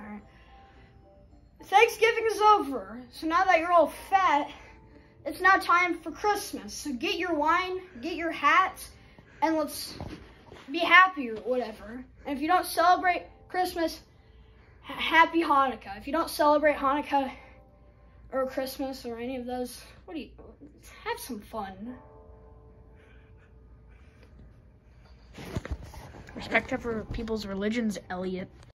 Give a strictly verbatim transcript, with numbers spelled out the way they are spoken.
Alright. Thanksgiving is over. So now that you're all fat, it's now time for Christmas. So get your wine, get your hats, and let's be happy or whatever. And if you don't celebrate Christmas, ha happy Hanukkah. If you don't celebrate Hanukkah or Christmas or any of those, what do you, have some fun. Respect for people's religions, Elliot.